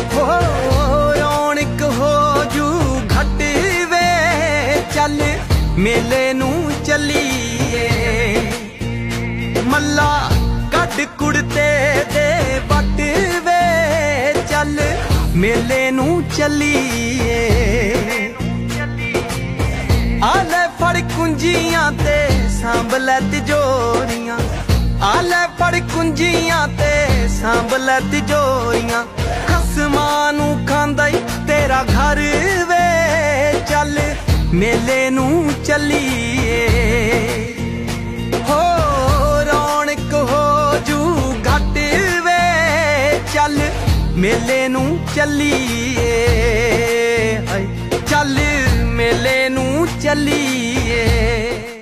हो रौनक हो जू घट वे चल मेले नू चलीए मल्ला कड कुड़ते दे बट वे चल मेले नू चलीए आले फड़ कुंजियां ते सांभले तिजोरियां आले फड़ कुंजियां ते सांभले तिजोरियां खसमां नू खांदा ई तेरा घर वे चल मेले नू चलीए हो रौनक हो जू घट वे चल मेले नू चलीए चल मेले नू चलीए।